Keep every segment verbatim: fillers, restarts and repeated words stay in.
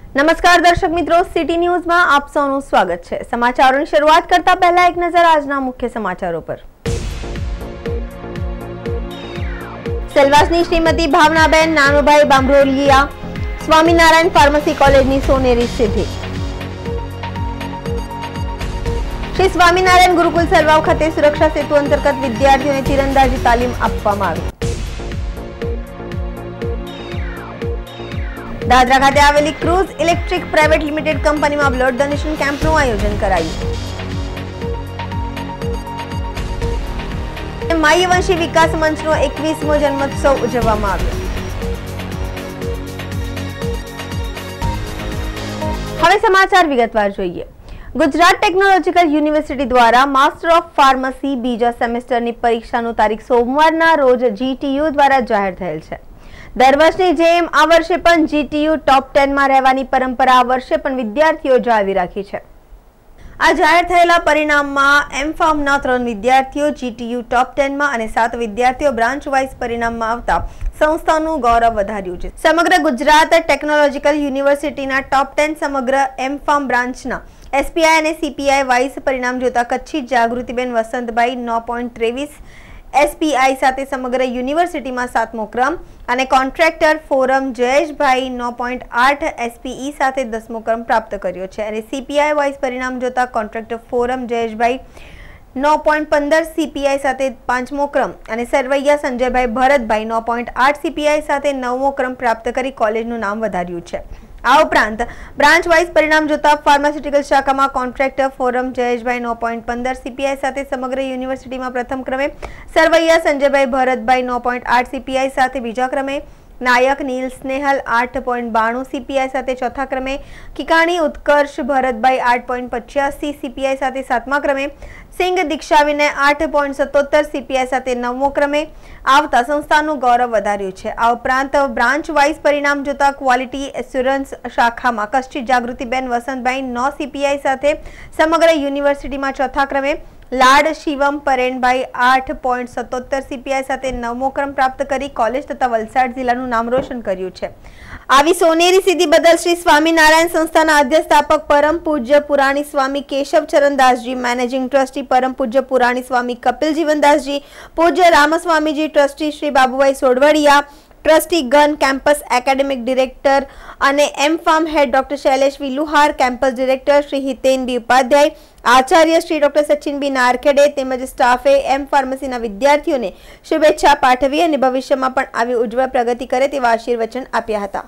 નમસ્કાર દર્શક મિત્રો, સિટી ન્યૂઝમાં આપ સૌનું સ્વાગત છે। સમાચારોની શરૂઆત કરતા પહેલા એક નજર આજના મુખ્ય સમાચારો પર। સેલવાસની શ્રીમતી ભાવનાબેન નાનુભાઈ બાંભરોલિયા સ્વામિનારાયણ ફાર્મસી કોલેજની સોનેરી સિદ્ધિ। શ્રી સ્વામિનારાયણ ગુરુકુલ સેલવાવ ખાતે સુરક્ષા સેતુ અંતર્ગત વિદ્યાર્થીઓને તીરંદાજી તાલીમ આપવામાં આવી। દાદરા ખાતે આવેલી ક્રુઝ ઇલેક્ટ્રિક પ્રાઇવેટ લિમિટેડ કંપનીમાં બ્લડ ડોનેશન કેમ્પનું આયોજન કરાયું। માયવંશી વિકાસ મંચનો એકવીસમો જન્મોત્સવ ઉજવવામાં આવ્યો। હવે સમાચાર વિગતવાર જોઈએ। ગુજરાત ટેકનોલોજીકલ યુનિવર્સિટી દ્વારા માસ્ટર ઓફ ફાર્મસી બીજા સેમેસ્ટરની પરીક્ષાનું તારીખ સોમવારના રોજ જીટીયુ દ્વારા જાહેર થયેલ છે। દર વર્ષની જેમ આ વર્ષે પણ જીટીયુ ટોપ ટેન માં રહેવાની પરંપરા આ વર્ષે પણ વિદ્યાર્થીઓ જાળવી રાખી છે। આ જાહેર થયેલા પરિણામમાં એમ ફાર્મના ત્રણ વિદ્યાર્થીઓ જીટીયુ ટોપ ટેન માં અને સાત વિદ્યાર્થીઓ બ્રાન્ચ વાઇઝ પરિણામમાં આવતા સંસ્થાનું ગૌરવ વધાર્યું છે। સમગ્ર ગુજરાત ટેકનોલોજીકલ યુનિવર્સિટીના ટોપ ટેન સમગ્ર એમ ફાર્મ બ્રાન્ચના એસપીઆઈ અને સીપીઆઈ વાઇઝ પરિણામ જોતા કચ્છી જાગૃતિબેન વસંતભાઈ નौ पॉइंट तेईस एसपीआई साथे समग्र यूनिवर्सिटी में सातमो क्रम और कॉन्ट्रेक्टर फोरम जयेशभाई नौ पॉइंट आठ एसपीई साथे दसमो क्रम प्राप्त कर्यो छे और सीपीआई वाइज परिणाम जोता कॉन्ट्रेक्टर फोरम जयेशभाई नौ पॉइंट पंदर सीपीआई साथे पांचमो क्रम और सरवैया संजयभाई भरतभाई नौ पॉइंट आठ सीपीआई साथे नवमो क्रम प्राप्त करी कॉलेजनुं नाम वधार्युं छे। आ उपरांत ब्रांच वाइज परिणाम जोता फार्मास्यूटिकल शाखा में कॉन्ट्रेक्टर फोरम जयेशभाई नौ पॉइंट पंदर सीपीआई साथे समग्र यूनिवर्सिटी में प्रथम क्रमे सरवैया संजयभाई भरतभाई नौ पॉइंट आठ सीपीआई साथे बीजा क्रमे नायक नील स्नेहल आठ पॉइंट बाणु सीपीआई साथे चौथा क्रमे किकाणी उत्कर्ष भरतभाई आठ पॉइंट पचासी सीपीआई साथे सातमा क्रमे सिंह दीक्षा विनय आठ पॉइंट सत्तोतर सीपीआई साथे नवमो क्रमे आवता संस्थानुं गौरव वधार्युं छे। आ उपरांत ब्रांच वाइज परिणाम जोता क्वॉलिटी एश्योरन्स शाखा में कच्છી जागृतिबेन वसंतभाई नौ सीपीआई साथे समग्र यूनिवर्सिटी में चौथा क्रमे लाड शिवम परेणभाई आठ पॉइंट सत्तोतर सीपीआई साथे नवमो क्रम प्राप्त करी कॉलेज तथा वलसाड जिल्लानुं नाम रोशन कर्युं छे। आवी सोनेरी सिद्धि बदल श्री स्वामीनारायण संस्थाना अध्यस्थापक परम पूज्य पुराणी स्वामी केशव चरणदास जी, मैनेजिंग ट्रस्टी परम पूज्य पुराणी स्वामी कपिल जीवनदास जी, पूज्य रामस्वामी जी ट्रस्टी श्री बाबूभाई सोडवड़िया, ट्रस्टी गण कैंपस एकेडमिक डिरेक्टर અને M pharm head doctor Shailesh Viluhar, campus director Shri Hiten B Upadhyay, આચાર્ય શ્રી ડોક્ટર સચિન બી નારખેડે તેમજ સ્ટાફે એમ ફાર્મસીના વિદ્યાર્થીઓને શુભેચ્છા પાઠવી અને ભવિષ્યમાં પણ આવી ઉજ્જવળ પ્રગતિ કરે તેવા આશીર્વચન આપ્યા હતા।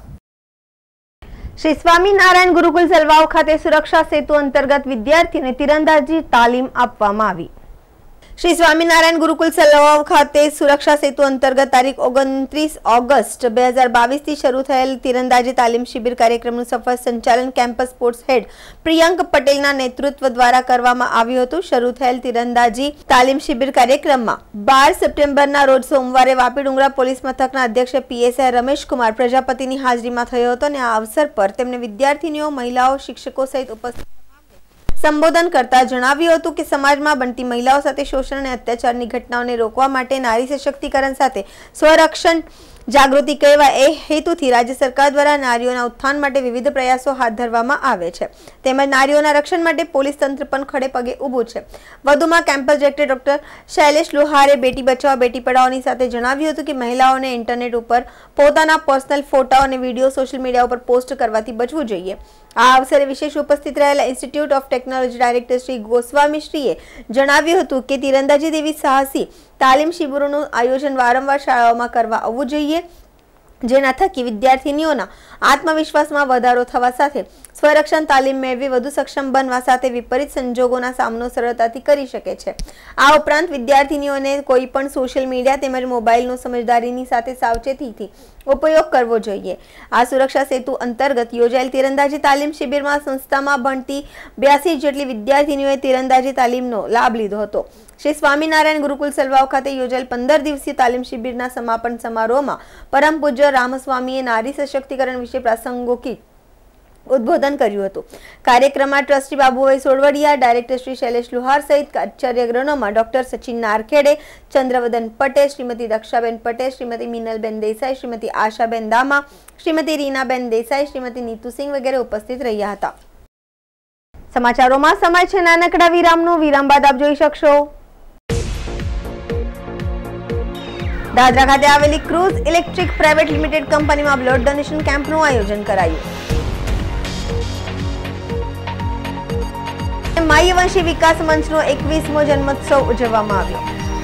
શ્રી સ્વામિનારાયણ ગુરુકુલ સેલવાવ ખાતે સુરક્ષા સેતુ અંતર્ગત વિદ્યાર્થીઓને તીરંદાજી તાલીમ આપવામાં આવી। श्री स्वामीनारायण गुरुकुल सेलवाव खाते सुरक्षा सेतु अंतर्गत तारीख ओगणत्रीस ऑगस्ट बे हज़ार बावीस थी शुरू थयेल तीरंदाजी तालीम शिबिर कार्यक्रमનું सफल संचालन कैंपस स्पोर्ट्स हेड प्रियंक पटेलना नेतृत्व द्वारा करवामां આવ્યું હતું। શરૂ થયેલ तीरंदाजी तालीम शिबिर कार्यक्रमમાં बार सप्टेम्बરના રોજ સોમવારે વાપી ડુંગરા પોલીસ મથકના અધ્યક્ષ પીએસઆઈ રમેશ કુમાર પ્રજાપતિની હાજરીમાં થયો હતો અને આ અવસર પર તેમણે વિદ્યાર્થીનીઓ, મહિલાઓ, શિક્ષકો સહિત ઉપસ્થિત संबोधन करता जणाव्युं हतुं के समाजमां बनती महिलाओं साथे शोषण अने अत्याचारनी घटनाओने रोकवा माटे नारी सशक्तिकरण साथे स्वरक्षण जागृति कहेवा ए हेतुथी राज्य सरकार द्वारा नारीओना उत्थान माटे विविध प्रयासों हाथ धरवामां आवे छे। तेमज नारीओना रक्षण माटे पोलीस तंत्र पण खड़े पगे ऊभुं छे। वधुमां केम्पस डायरेक्टर डॉक्टर शैलेष लुहारे बेटी बचाओ बेटी पढ़ाओनी साथे जणाव्युं हतुं के महिलाओने इंटरनेट पर पोताना पर्सनल फोटो अने विडियो सोशल मीडिया पर पोस्ट करवाथी बचवुं जोईए। आ अवसरे विशेष उपस्थित रहेला institute of technology director Shri Goswami श्रीए जणाव्युं हतुं के तीरंदाजी जेवी साहसी तालीम शिबिरोनुं आयोजन वारंवार शाळाओमां करवा आववुं जोईए, जेना थकी विद्यार्थिनीओना आत्मविश्वासमां वधारो थवा साथे स्वरक्षण तालीम मेळवी વધુ સક્ષમ બનવા સાથે વિપરીત સંજોગોના સામનો સરળતાથી કરી શકે છે। આ ઉપરાંત વિદ્યાર્થીનીઓને કોઈ પણ સોશિયલ મીડિયા તેમજ મોબાઈલનો સમજદારીની સાથે સાવચેતીથી उपयोग करवो जोईए। आ सुरक्षा सेतु अंतर्गत योजायेल तीरंदाजी तालीम शिबिरमां संस्थामां भणती ब्यासी जेटली विद्यार्थिनीओए तीरंदाजी तालीमनो लाभ लीधो हतो। श्री स्वामीनारायण गुरुकुल सेलवाव खाते योजायेल पंदर दिवसीय तालीम शिबिरना समापन समारोहमां परम पूज्य रामस्वामीए नारी सशक्तिकरण विषे प्रासंगिक ઉદ્બોધન કર્યું હતું। કાર્યક્રમમાં ટ્રસ્ટી બાબુભાઈ સોડવડિયા, ડાયરેક્ટર શ્રી શૈલેષ લુહાર સહિત આચાર્યગણોમાં ડોક્ટર સચિન નારખેડે, ચંદ્રવદન પટેલ, શ્રીમતી દક્ષાબેન પટેલ, શ્રીમતી મિનલબેન દેસાઈ, શ્રીમતી આશાબેન દામા, શ્રીમતી રીનાબેન દેસાઈ, શ્રીમતી નીતુસિંહ વગેરે ઉપસ્થિત રહ્યા હતા। સમાચારોમાં સમય છે નાનકડા વિરામનો, વિરામ બાદ આપ જોઈ શકશો। દાદરા ખાતે આવેલી ક્રુઝ ઇલેક્ટ્રિક પ્રાઇવેટ લિમિટેડ કંપનીમાં બ્લડ ડોનેશન કેમ્પનું આયોજન કરાયું। માયવંશી વિકાસ મંચનો એકવીસમો જન્મોત્સવ ઉજવવામાં આવ્યો।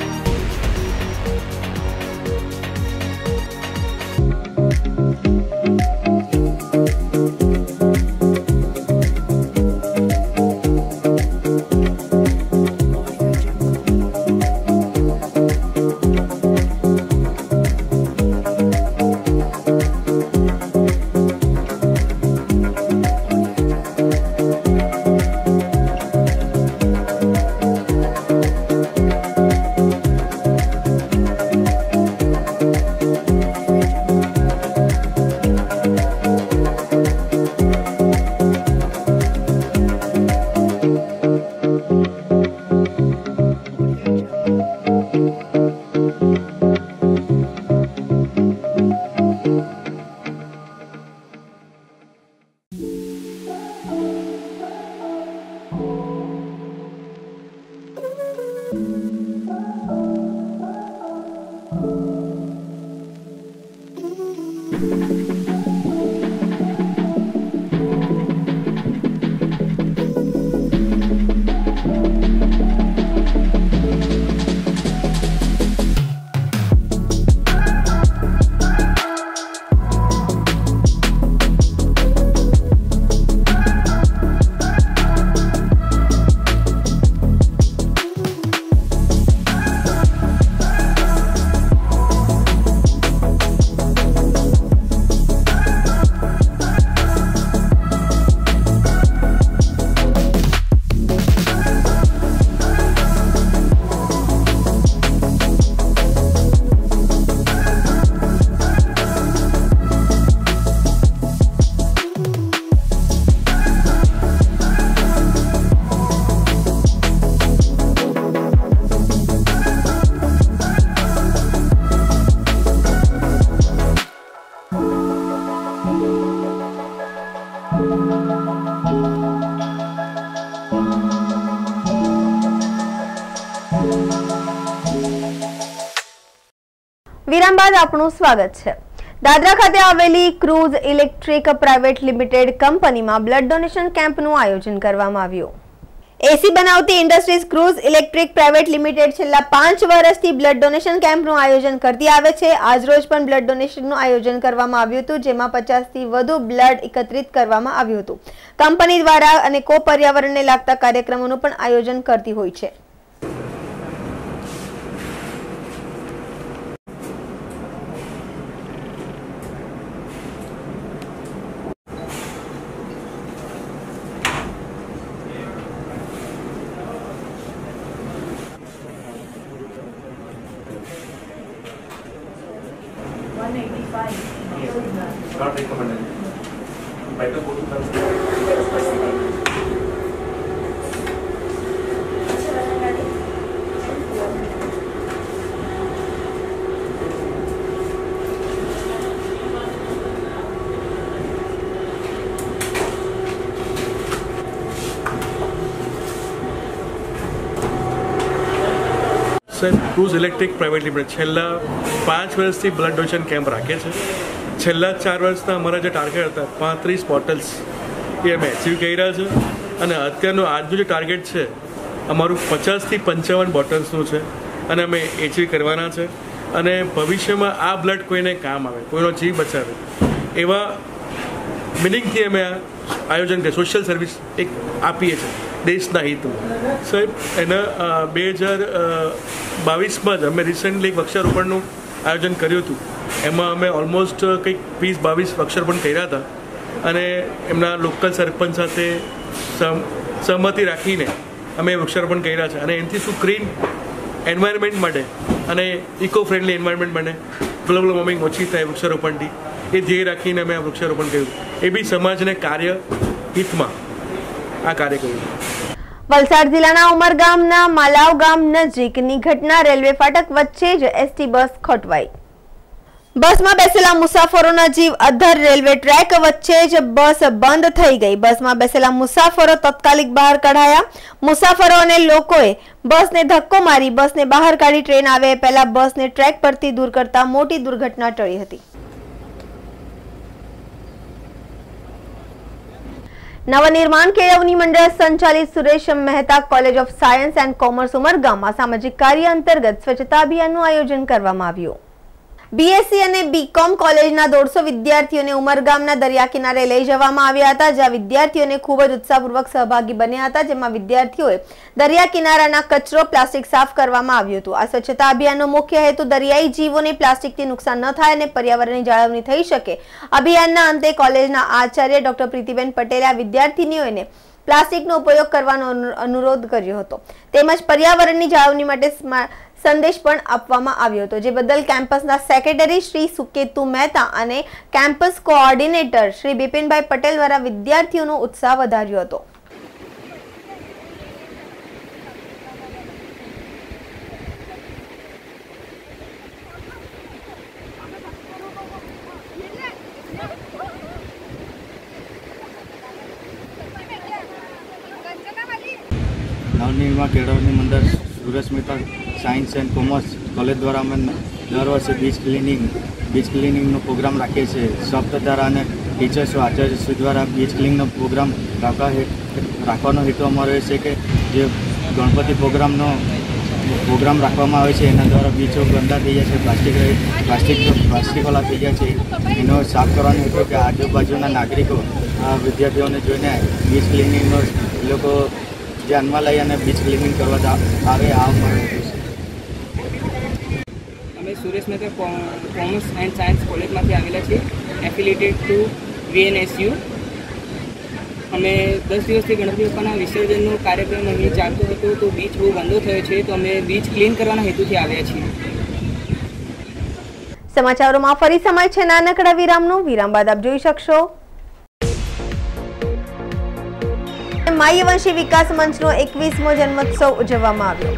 વિરામ બાદ આપનું સ્વાગત છે। દાદરા ખાતે આવેલી ક્રુઝ ઇલેક્ટ્રિક પ્રાઇવેટ લિમિટેડ કંપનીમાં બ્લડ ડોનેશન કેમ્પનું આયોજન કરવામાં આવ્યું। એસી બનાવતી industries cruise electric private limited છેલ્લા પાંચ વર્ષથી બ્લડ ડોનેશન કેમ્પનું આયોજન કરતી આવે છે। આજરોજ પણ બ્લડ ડોનેશનનું આયોજન કરવામાં આવ્યું હતું, જેમાં પચાસ થી વધુ બ્લડ એકત્રિત કરવામાં આવ્યું હતું। કંપની દ્વારા અનેકો પર્યાવરણને લાગતા કાર્યક્રમોનું પણ આયોજન કરતી હોય છે। one eighty-five. Yes. Not recommended. Better go to the cruise electric private limited છેલ્લા પાંચ વર્ષથી બ્લડ ડોનેશન કેમ્પ રાખે છે। છેલ્લા ચાર વર્ષના અમારા જે ટાર્ગેટ હતા પાંત્રીસ બોટલ્સ એ અમે એચીવ કર્યા છે અને અત્યારનું આજનું જે ટાર્ગેટ છે અમારું પચાસથી પંચાવન બોટલ્સનું છે અને અમે એચીવ કરવાના છે અને ભવિષ્યમાં આ બ્લડ કોઈને કામ આવે, કોઈનો જીવ બચાવે એવા મિનિંગથી અમે આ આયોજન કરીએ, સોશિયલ સર્વિસ એક આપીએ છીએ દેશના હિતમાં। સાહેબ એના બે હજાર બાવીસમાં જ અમે રિસેન્ટલી એક વૃક્ષારોપણનું આયોજન કર્યું હતું। એમાં અમે ઓલમોસ્ટ કંઈક વીસ બાવીસ વૃક્ષારોપણ કર્યા હતા અને એમના લોકલ સરપંચ સાથે સહમતિ રાખીને અમે વૃક્ષારોપણ કર્યા છે અને એનાથી શું ક્લીન એન્વાયરમેન્ટ માટે અને ઇકો ફ્રેન્ડલી એન્વાયરમેન્ટ માટે ગ્લોબલ વોર્મિંગ ઓછી થાય વૃક્ષારોપણથી એ ધ્યેય રાખીને અમે આ વૃક્ષારોપણ કર્યું. એ બી સમાજને કાર્ય હિતમાં આ કાર્ય કર્યું. વલસાડ જિલ્લાના ઉમરગામના માલાવ ગામ નજીકની ઘટના. રેલવે ફાટક વચ્ચે જ એસટી બસ ખોટવાઈ. બસમાં બેસેલા મુસાફરોના જીવ અધ્ધર. રેલવે ટ્રેક વચ્ચે જ બસ બંધ થઈ ગઈ. બસમાં બેસેલા મુસાફરો તાત્કાલિક બહાર કઢાયા. મુસાફરો અને લોકોએ બસને ધક્કો મારી બસને બહાર કાઢી ટ્રેન આવે પહેલા બસને ટ્રેક પરથી દૂર કરતા મોટી દુર્ઘટના ટળી હતી. નવનિર્માણ કેળવણી મંડળ સંચાલિત Suresh Mehta college of science and commerce ઉમરગામમાં સામાજિક કાર્ય અંતર્ગત સ્વચ્છતા અભિયાનનું આયોજન કરવામાં આવ્યું. બીએસસી અને બીકોમ કોલેજના દોઢસો વિદ્યાર્થીઓને ઉમરગામના દરિયા કિનારે લઈ જવામાં આવ્યા હતા, જ્યાં વિદ્યાર્થીઓને ખૂબ જ ઉત્સાહપૂર્વક સહભાગી બન્યા હતા, જેમાં વિદ્યાર્થીઓએ દરિયા કિનારાના કચરો પ્લાસ્ટિક સાફ કરવામાં આવ્યું હતું. આ સ્વચ્છતા અભિયાનનો મુખ્ય હેતુ દરિયાઈ જીવોને પ્લાસ્ટિકથી નુકસાન ન થાય અને પર્યાવરણની જાળવણી થઈ શકે. અભિયાનના અંતે કોલેજના આચાર્ય ડોક્ટર પ્રીતિબેન પટેલે આ વિદ્યાર્થીનીઓને પ્લાસ્ટિકનો ઉપયોગ કરવાનો અનુરોધ કર્યો હતો, તેમજ પર્યાવરણની જાળવણી માટે સંદેશ પણ આપવામાં આવ્યો હતો, જે બદલ કેમ્પસના સેક્રેટરી શ્રી સુકેતુ મહેતા અને કેમ્પસ કોઓર્ડિનેટર શ્રી બિપિનભાઈ પટેલ દ્વારા વિદ્યાર્થીઓનો ઉત્સાહ વધાર્યો હતો. નવનિર્માણ કેળવણી મંડળ Suresh Mehta science and commerce college દ્વારા અમે દર વર્ષે બીચ ક્લિનિંગ બીચ ક્લિનિંગનો પ્રોગ્રામ રાખીએ છીએ. સપ્ત દ્વારા અને ટીચર્સો આચાર્યશ્રી દ્વારા બીચ ક્લિનિંગનો પ્રોગ્રામ રાખવા રાખવાનો હેતુ અમારો એ છે કે જે ગણપતિ પ્રોગ્રામનો પ્રોગ્રામ રાખવામાં આવે છે એના દ્વારા બીચો ગંદા થઈ જાય છે, પ્લાસ્ટિક પ્લાસ્ટિક પ્લાસ્ટિકવાળા થઈ જાય છે. એનો સાફ કરવાનો હેતુ કે આજુબાજુના નાગરિકો આ વિદ્યાર્થીઓને જોઈને બીચ ક્લિનિંગનો એ લોકો ધ્યાનમાં લઈ અને બીચ ક્લિનિંગ કરવા આવે. આ અમે Suresh Mehta commerce and science કોલેજમાંથી આવેલા છીએ, એફિલિએટેડ ટુ વીએનએસયુ. અમે દસ દિવસથી ગણપતિ બાપ્પાના વિસર્જનનો કાર્યક્રમ અહીં ચાલતો હતો, તો બીચ બહુ ગંદો થયો છે, તો અમે બીચ ક્લીન કરવાના હેતુથી આવ્યા છીએ. સમાચારોમાં ફરી સમય છે નાનકડા વિરામનો. વિરામ બાદ આપ જોઈ શકશો માયવંશી વિકાસ મંચનો એકવીસમો જન્મોત્સવ ઉજવવામાં આવ્યો.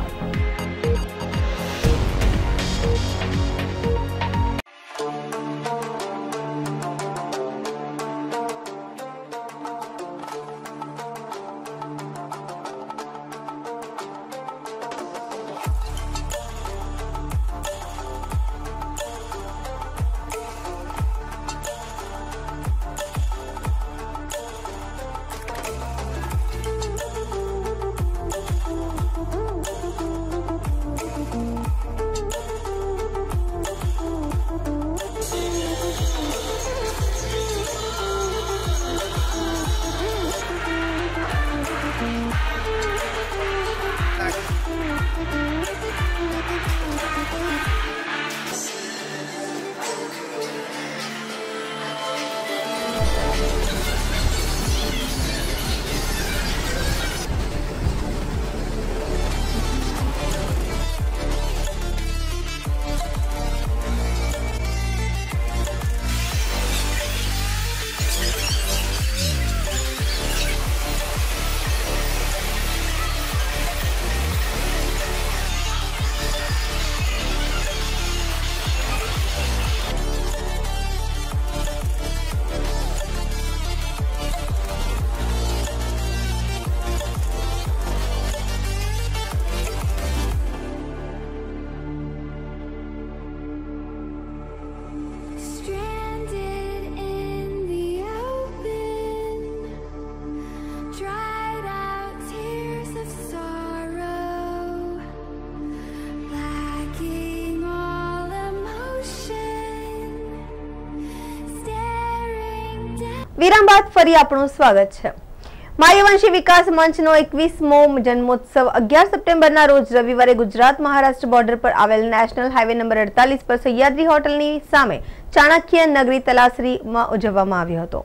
વિરામ બાદ ફરી આપણું સ્વાગત છે. માયવંશી વિકાસ મંચનો એકવીસમો જન્મોત્સવ અગિયાર સપ્ટેમ્બરના રોજ રવિવારે ગુજરાત મહારાષ્ટ્ર બોર્ડર પર આવેલ નેશનલ હાઈવે નંબર અડતાલીસ પર સહ્યાદ્રી હોટલની સામે ચાણક્ય નગરી તલાસરીમાં ઉજવવામાં આવ્યો હતો.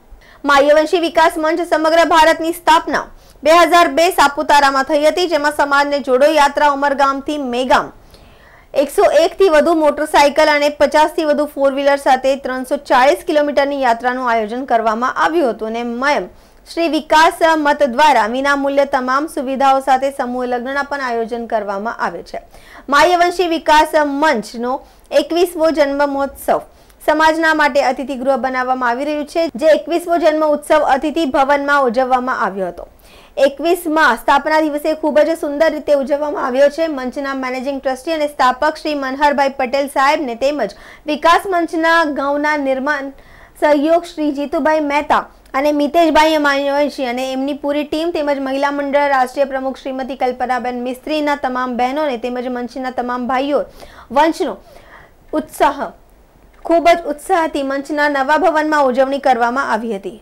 માયવંશી વિકાસ મંચ સમગ્ર ભારતની સ્થાપના બે હજાર બે સાપુતારામાં થઈ હતી, જેમાં સમાજને જોડો યાત્રા ઉમરગામથી મેગામ એકસો એક થી વધુ મોટરસાયકલ અને પચાસ થી વધુ ફોર વ્હીલર સાથે ત્રણસો ચાલીસ કિલોમીટરની યાત્રાનું આયોજન કરવામાં આવ્યું હતું અને મયમ શ્રી વિકાસ મત દ્વારા વિનામૂલ્ય તમામ સુવિધાઓ સાથે સમૂહ લગ્નના પણ આયોજન કરવામાં આવે છે. માયવંશી વિકાસ મંચનો એકવીસમો જન્મ મહોત્સવ સમાજના માટે અતિથિ ગૃહ બનાવવામાં આવી રહ્યું છે, જે એકવીસમો જન્મ ઉત્સવ અતિથિ ભવનમાં ઉજવવામાં આવ્યો હતો. એકવીસમાં સ્થાપના દિવસે ખૂબ જ સુંદર રીતે ઉજવવામાં આવ્યો છે. મંચના મેનેજિંગ ટ્રસ્ટી અને સ્થાપક શ્રી મનહરભાઈ પટેલ સાહેબને તેમજ વિકાસ મંચના ગૌના નિર્માણ સહયોગ શ્રી જીતુભાઈ મહેતા અને મિતેશભાઈ માયવંશી અને એમની પૂરી ટીમ તેમજ મહિલા મંડળ રાષ્ટ્રીય પ્રમુખ શ્રીમતી કલ્પનાબેન મિસ્ત્રીના તમામ બહેનોને તેમજ મંચના તમામ ભાઈઓ વંશનો ઉત્સાહ ખૂબ જ ઉત્સાહથી મંચના નવા ભવનમાં ઉજવણી કરવામાં આવી હતી.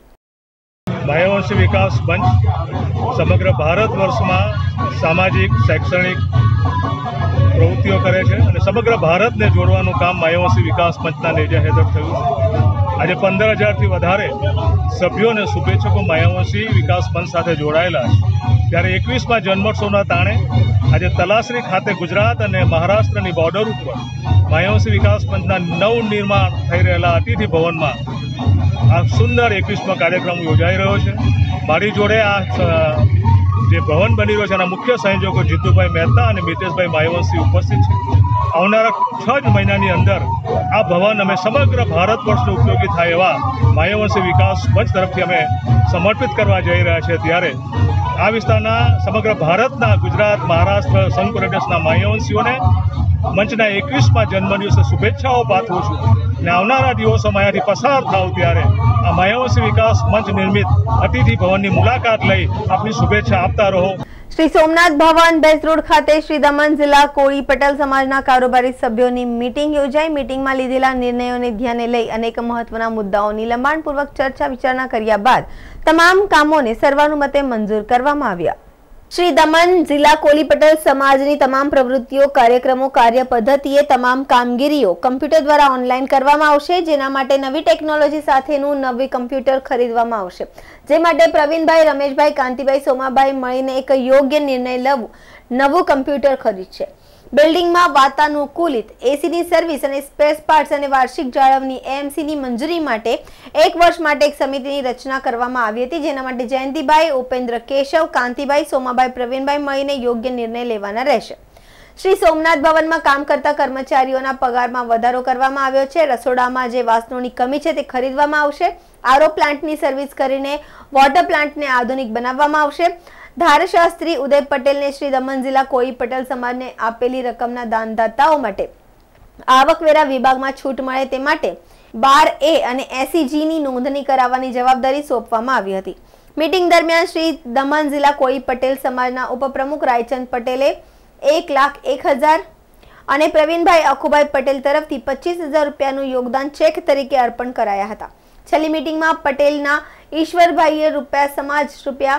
માયવંશી વિકાસ મંચ સમગ્ર ભારત વર્ષમાં સામાજિક શૈક્ષણિક પ્રવૃત્તિઓ કરે છે અને સમગ્ર ભારતને જોડવાનું કામ માયવંશી વિકાસ મંચના નેજા હેઠળ થયું છે. આજે પંદર હજારથી વધારે સભ્યો અને શુભેચ્છકો માયવંશી વિકાસ મંચ સાથે જોડાયેલા છે. ત્યારે એકવીસમાં જન્મોત્સવના તાણે આજે તલાસરી ખાતે ગુજરાત અને મહારાષ્ટ્રની બોર્ડર ઉપર માયવંશી વિકાસ મંચના નવ નિર્માણ થઈ રહેલા અતિથિ ભવનમાં આ સુંદર એકવીસમો કાર્યક્રમ યોજાઈ રહ્યો છે. મારી જોડે આ જે ભવન બની રહ્યો છે એના મુખ્ય સંયોજકો જીતુભાઈ મહેતા અને મિતેશભાઈ માયવંશી ઉપસ્થિત છે. આવનારા છ જ મહિનાની અંદર આ ભવન અમે સમગ્ર ભારત વર્ષને ઉપયોગી થાય એવા માયવંશી વિકાસ મંચ તરફથી અમે સમર્પિત કરવા જઈ રહ્યા છીએ. ત્યારે આ વિસ્તારના સમગ્ર ભારતના ગુજરાત મહારાષ્ટ્ર સંઘ પ્રદેશના માયવંશીઓને મંચના એકવીસમાં જન્મદિવસે શુભેચ્છાઓ પાઠવું છું અને આવનારા દિવસોમાં અહીંયાથી પસાર થાવ ત્યારે આ માયવંશી વિકાસ મંચ નિર્મિત અતિથિ ભવનની મુલાકાત લઈ આપની શુભેચ્છા આપતા રહો. શ્રી સોમનાથ ભવન બેસ રોડ ખાતે શ્રી દમણ જિલ્લા કોળી પટેલ સમાજના કારોબારી સભ્યોની મીટિંગ યોજાઈ. મીટિંગમાં લીધેલા નિર્ણયોને ધ્યાને લઈ અનેક મહત્વના મુદ્દાઓની લંબાણપૂર્વક ચર્ચા વિચારણા કર્યા બાદ તમામ કામોને સર્વાનુમતે મંજૂર કરવામાં આવ્યા. શ્રી દમણ જિલ્લા કોળી પટેલ સમાજની તમામ પ્રવૃત્તિઓ, કાર્યક્રમો, કાર્ય પદ્ધતિએ તમામ કામગીરીઓ કમ્પ્યુટર દ્વારા ઓનલાઈન કરવામાં આવશે. જેના માટે નવી ટેકનોલોજી સાથેનું નવી કમ્પ્યુટર ખરીદવામાં આવશે. જે માટે પ્રવીણભાઈ, રમેશભાઈ, કાંતિભાઈ, સોમાભાઈ મળીને એક યોગ્ય નિર્ણય લેવું નવું કમ્પ્યુટર ખરીદશે. બિલ્ડિંગમાં વાતાનુકૂલિત એસીની સર્વિસ અને સ્પેર પાર્ટ્સ અને વાર્ષિક જાળવણી એએમસીની મંજૂરી માટે એક વર્ષ માટે એક સમિતિની રચના કરવામાં આવી હતી. જેના માટે જયંતિભાઈ, ઉપેન્દ્ર, કેશવ, કાંતિભાઈ, સોમાભાઈ, પ્રવીણભાઈ મળીને યોગ્ય નિર્ણય લેવાના રહેશે. શ્રી સોમનાથ ભવનમાં કામ કરતા કર્મચારીઓના પગારમાં વધારો કરવામાં આવ્યો છે. રસોડામાં જે વાસણોની કમી છે તે ખરીદવામાં આવશે. આરઓ પ્લાન્ટની સર્વિસ કરીને વોટર પ્લાન્ટને આધુનિક બનાવવામાં આવશે. ધારાશાસ્ત્રી ઉદય પટેલને શ્રી દમણ જિલ્લા કોળી પટેલ સમાજને આપેલી રકમના દાનદાતાઓ માટે આવકવેરા વિભાગમાં છૂટ મળે તે માટે બાર એ અને એસી જી ની નોંધણી કરાવવાની જવાબદારી સોંપવામાં આવી હતી. મીટિંગ દરમિયાન શ્રી દમણ જિલ્લા કોળી પટેલ સમાજના ઉપપ્રમુખ રાયચંદ પટેલે એક લાખ એક હજાર અને પ્રવીણભાઈ અખુભાઈ પટેલ તરફથી પચીસ હજાર રૂપિયાનું યોગદાન ચેક તરીકે અર્પણ કરાયા હતા. છેલ્લી મીટિંગમાં પટેલના ઈશ્વરભાઈએ રૂપિયા સમાજ રૂપિયા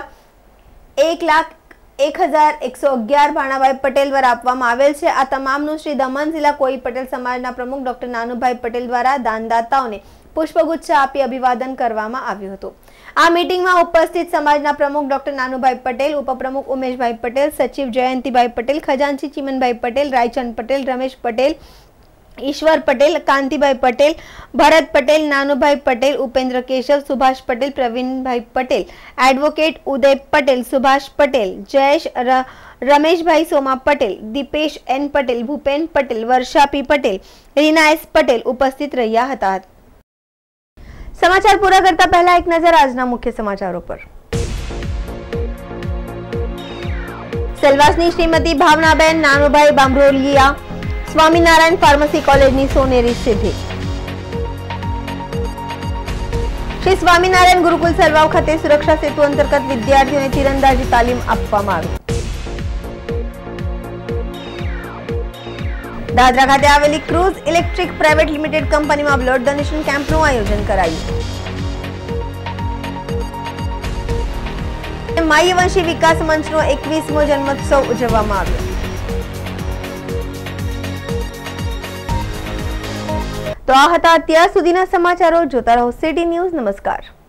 એક લાખ એક હજાર એકસો અગિયાર ભાણાભાઈ પટેલ દ્વારા આપવામાં આવેલ છે. આ તમામનું શ્રી દમણ જિલ્લા કોળી પટેલ સમાજના પ્રમુખ ડોક્ટર નાનુભાઈ પટેલ દ્વારા દાનદાતાઓને પુષ્પગુચ્છ આપી અભિવાદન કરવામાં આવ્યું હતું. આ મીટિંગમાં ઉપસ્થિત સમાજના પ્રમુખ ડોક્ટર નાનુભાઈ પટેલ, ઉપપ્રમુખ ઉમેશભાઈ પટેલ, સચિવ Jayantibhai Patel, ખજાનચી Chimanbhai Patel, Raichand Patel, Ramesh Patel, Ishwar Patel, Kantibhai Patel, Bharat Patel, Nanubhai Patel, Upendra Keshav, Subhash Patel, Pravinbhai Patel, advocate Uday Patel, Subhash Patel, Jayesh, Rameshbhai, Soma Patel, Dipesh N Patel, Bhupen Patel, Varsha P Patel, Rina S Patel ઉપસ્થિત રહ્યા હતા. સમાચાર પૂરા કરતા પહેલા એક નજર આજના મુખ્ય સમાચારો પર. સેલવાસની શ્રીમતી ભાવનાબેન નાનુભાઈ બાંભરોલિયા સ્વામિનારાયણ ફાર્મસી કોલેજની સોનેરી સિદ્ધિ. શ્રી સ્વામિનારાયણ ગુરુકુલ સલવાવ ખાતે સુરક્ષા સેતુ અંતર્ગત વિદ્યાર્થીઓને તીરંદાજી તાલીમ આપવામાં આવી. દાદરા ખાતે આવેલી ક્રુઝ ઇલેક્ટ્રિક પ્રાઇવેટ લિમિટેડ કંપનીમાં બ્લડ ડોનેશન કેમ્પનું આયોજન કરાયું. માયવંશી વિકાસ મંચનો એકવીસમો જન્મોત્સવ ઉજવવામાં આવ્યો. તો આ હતા અત્યાર સુધીના સમાચારો. જોતા રહો સિટી ન્યૂઝ. નમસ્કાર.